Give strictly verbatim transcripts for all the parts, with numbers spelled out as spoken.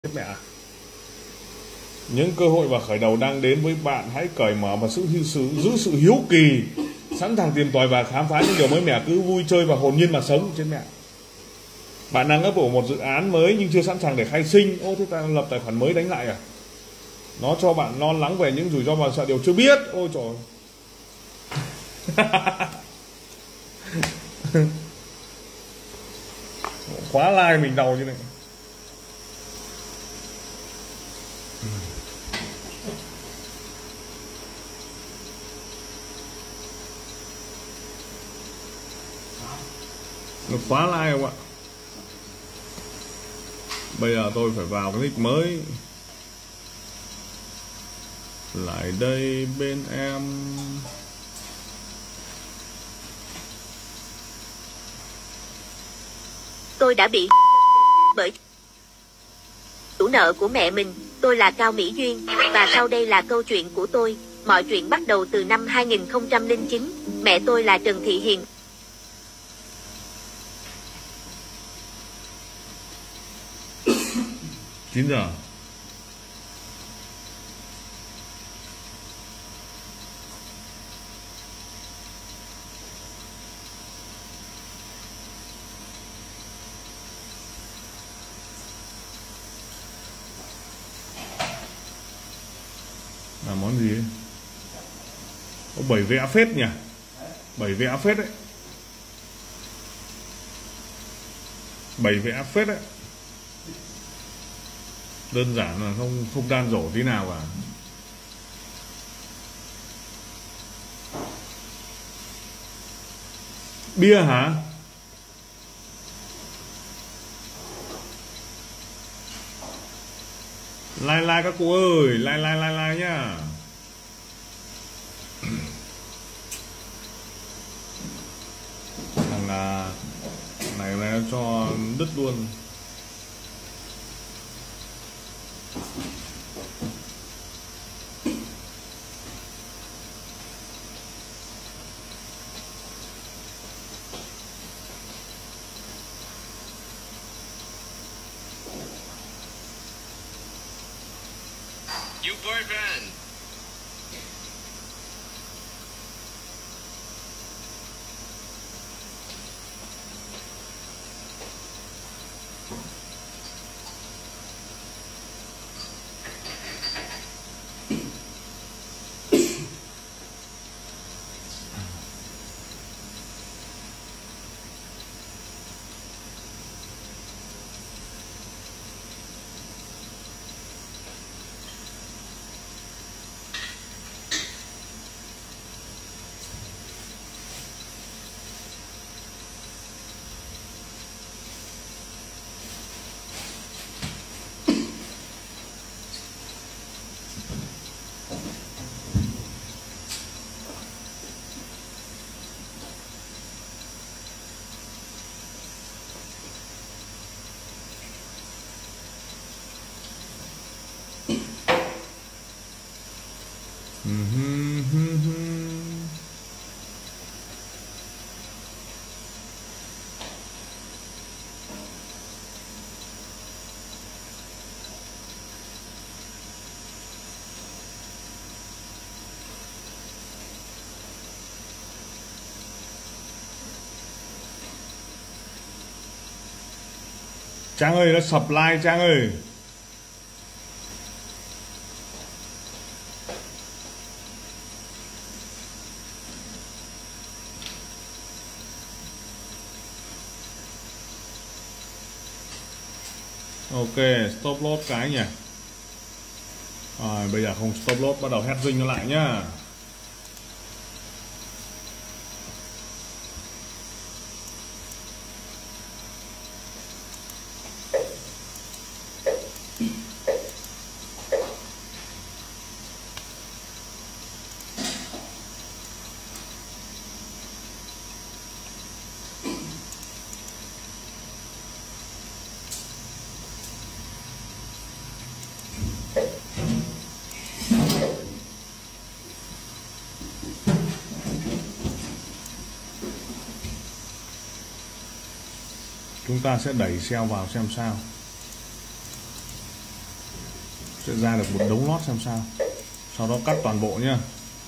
Mẹ à. Những cơ hội và khởi đầu đang đến với bạn. Hãy cởi mở và giữ, giữ, giữ sự hiếu kỳ, sẵn sàng tìm tòi và khám phá những điều mới mẻ. Cứ vui chơi và hồn nhiên mà sống trên mẹ. Bạn đang ấp ủ một dự án mới nhưng chưa sẵn sàng để khai sinh. Ô, thế ta lập tài khoản mới đánh lại à? Nó cho bạn lo lắng về những rủi ro và sợ điều chưa biết. Ôi trời. Khóa like mình đầu như này. Nó khóa like không ạ? Bây giờ tôi phải vào cái nick mới. Lại đây bên em. Tôi đã bị bởi chủ nợ của mẹ mình. Tôi là Cao Mỹ Duyên và sau đây là câu chuyện của tôi. Mọi chuyện bắt đầu từ năm hai nghìn không trăm lẻ chín. Mẹ tôi là Trần Thị Hiền. chín giờ. Là món gì ấy? Có bảy vẽ phết nhỉ? Bảy vẽ phết đấy. Bảy vẽ phết đấy. Đơn giản là không không đan dổ tí nào cả. Bia hả? Like like các cô ơi, like like like like nhá. Thằng là này này nó cho đứt luôn. You boyfriend. Trang ơi, nó sập like Trang ơi. Ok, stop loss cái nhỉ. Rồi, bây giờ không stop loss, bắt đầu hedging nó lại nhá. Chúng ta sẽ đẩy sell vào xem sao. sẽ ra được một đống lót xem sao. Sau đó cắt toàn bộ nhá.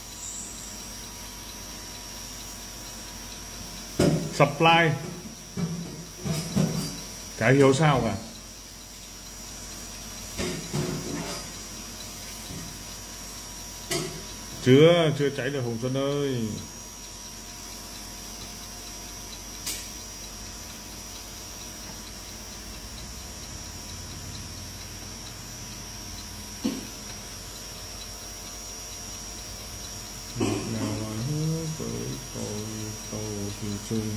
Supply cái hiểu sao cả. Chưa, chưa cháy được Hồng Xuân ơi. Nào là hứa với tôi cầu thì chung.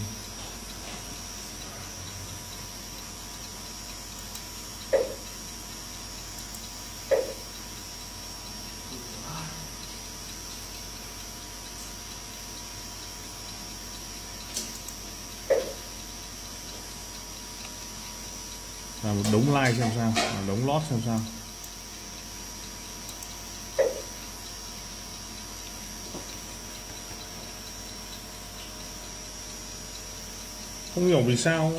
Là một đống like xem sao, một đống lót xem sao. Không hiểu vì sao.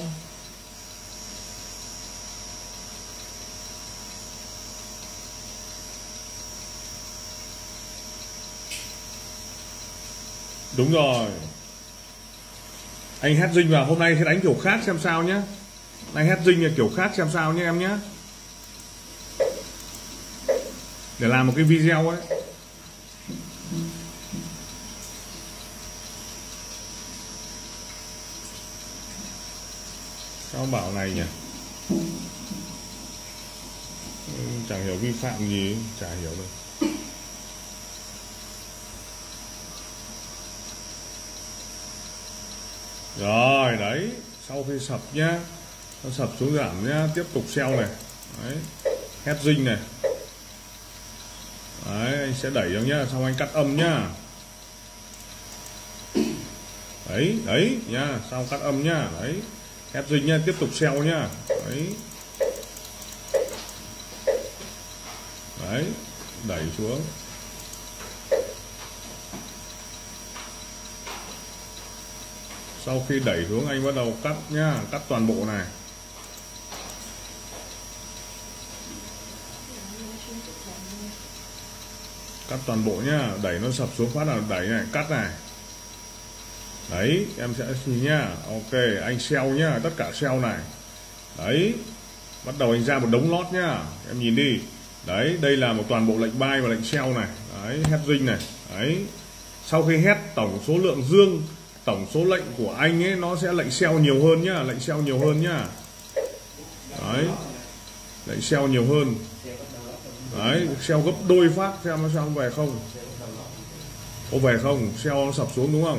Đúng rồi. Anh hát dinh vào, hôm nay sẽ đánh kiểu khác xem sao nhé. Anh hát dinh là kiểu khác xem sao nhé em nhé. Để làm một cái video ấy. Sao bảo này nhỉ? Chẳng hiểu vi phạm gì, chả hiểu được. Rồi đấy, sau khi sập nhá, nó sập xuống giảm nhá, tiếp tục sell này. Đấy, hedging này. Đấy, anh sẽ đẩy vào nhá, xong anh cắt âm nhá. Đấy, đấy nhá, xong cắt âm nhá, đấy. Hedging nhá, tiếp tục sell nhá. Đấy. Đấy, đẩy xuống. Sau khi đẩy xuống anh bắt đầu cắt nhá, cắt toàn bộ này. Cắt toàn bộ nhá, đẩy nó sập xuống phát là đẩy này, cắt này. Đấy, em sẽ nhìn nhá. Ok, anh sell nhá, tất cả sell này. Đấy. Bắt đầu anh ra một đống lót nhá. Em nhìn đi. Đấy, đây là một toàn bộ lệnh buy và lệnh sell này. Đấy, hedging này. Đấy. Sau khi hedge tổng số lượng dương, tổng số lệnh của anh ấy nó sẽ lệnh sell nhiều hơn nhá, lệnh sell nhiều hơn nhá. Đấy. Lệnh sell nhiều hơn. Đấy, sell gấp đôi phát xem nó sao về không. Có về không? Sell nó sập xuống đúng không?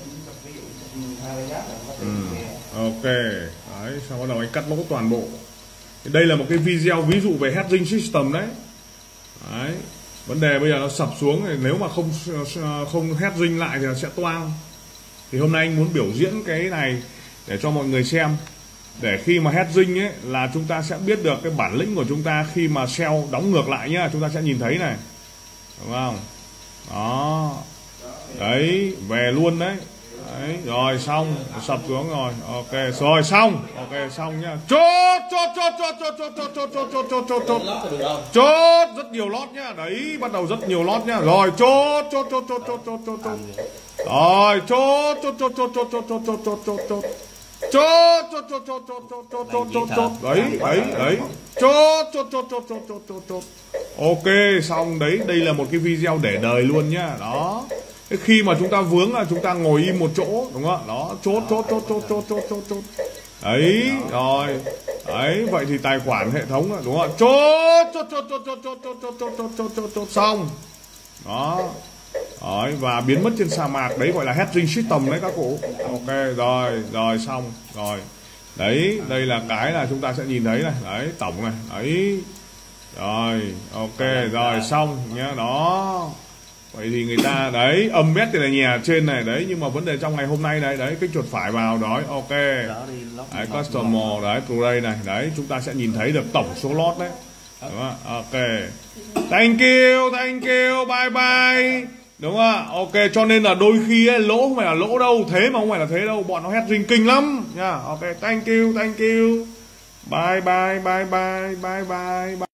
Ừ. Ok. Đấy, sau đó anh cắt lỗ toàn bộ. Đây là một cái video ví dụ về hedging system đấy. Đấy. Vấn đề bây giờ nó sập xuống thì nếu mà không không hedging lại thì nó sẽ toang. Thì hôm nay anh muốn biểu diễn cái này để cho mọi người xem. Để khi mà hedging ấy là chúng ta sẽ biết được cái bản lĩnh của chúng ta khi mà sell đóng ngược lại nhá, chúng ta sẽ nhìn thấy này. Đúng không? Đó. Đấy, về luôn đấy. Đấy, rồi xong, sập xuống rồi. Ok, rồi xong. Ok, xong nhá. Chốt chốt chốt chốt chốt chốt chốt chốt chốt chốt chốt chốt chốt. Chốt rất nhiều lót nhá. Đấy, bắt đầu rất nhiều lót nhá. Rồi, chốt chốt chốt chốt chốt chốt chốt chốt. Rồi, chốt chốt chốt chốt chốt chốt chốt chốt chốt chốt chốt. Chốt chốt chốt chốt chốt chốt chốt chốt chốt chốt. Đấy, đấy, đấy. Chốt chốt chốt chốt chốt chốt chốt chốt. Ok, xong đấy, đây là một cái video để đời luôn nhá. Đó. Khi mà chúng ta vướng là chúng ta ngồi im một chỗ, đúng không? Đó, chốt chốt chốt chốt chốt chốt chốt chốt. Đấy, rồi. Đấy, vậy thì tài khoản hệ thống là đúng không? Chốt chốt chốt chốt chốt chốt chốt chốt chốt chốt chốt chốt chốt xong. Đó. Đấy, và biến mất trên sa mạc, đấy gọi là hedging system đấy các cụ. Ok, rồi, rồi xong, rồi. Đấy, đây là cái là chúng ta sẽ nhìn thấy này, đấy, tổng này, đấy. Rồi, ok, rồi xong nhá, đó. Vậy thì người ta đấy âm bet thì là nhà trên này đấy, nhưng mà vấn đề trong ngày hôm nay này đấy, cái chuột phải vào đó, ok. Đấy, customer đấy, play này, đấy, chúng ta sẽ nhìn thấy được tổng số lót đấy. Đúng không? Ok. Thank you, thank you, bye bye. Đúng không? Ok, cho nên là đôi khi ấy, lỗ không phải là lỗ đâu, thế mà không phải là thế đâu, bọn nó hedging kinh lắm nha. Ok, thank you, thank you. Bye bye, bye bye, bye bye.